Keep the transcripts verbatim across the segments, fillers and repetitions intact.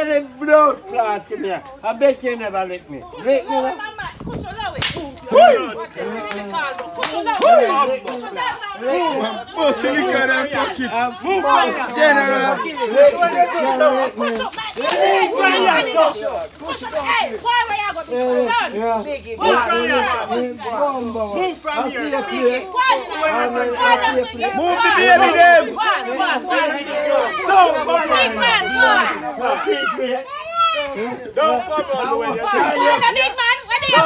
the blood clot to me. I bet you never lick me. Lick me. Push your low it. Most liquor than pocket. General. Push up, man. Push up. Hey, why were you going to be done? Move from here. Move the baby them. Don't come Big man, Don't come on the way. Big man, where do you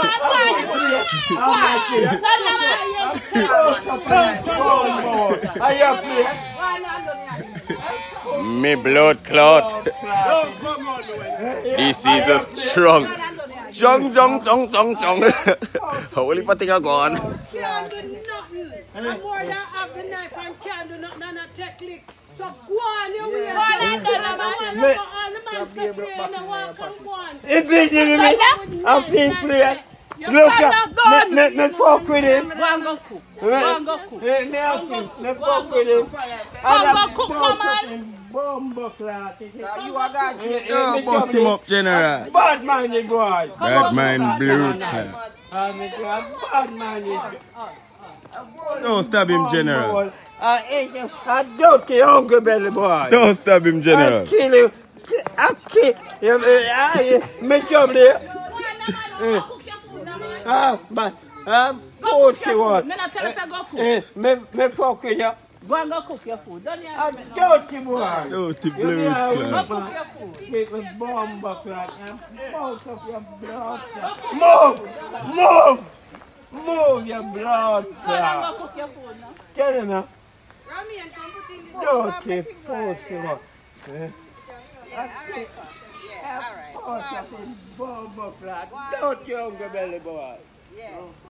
I'm Me blood clot. Don't come on the way. This is a strong. Jong jong jong jong jong. Holy pating gone. Can't do nothing. I'm more than have the knife and can't do nothing and a technique. So go on your way. Go on and do the man. Look at all the man sit here and walk and go on. If he didn't me, I'm being played. Look at me, me fuck with him. Go and go cook. Go and go cook. Me, me, me fuck with him. Go and go cook, man. Bombo clot. Don't bust him up, General. Bad minded boy. Bad mind blue. I'm a bad minded. Don't stab him, General. I dirty hungry belly boy. Don't stab him, I General. kill you. I kill you. I make you there. Ah, but um, pussy one. Me not tell us to go cook. Eh, me, me fuck with you. Go and go cook your food. Don't you? I'm dirty boy. Dirty You blue. know, Go Clan. cook your food. Make me bomb back like I'm out of your blood. Move! Move! Move your blood. Go and go cook your food now. Tell you now. Dirty pussy one. Eh? Dirty hungry belly boy.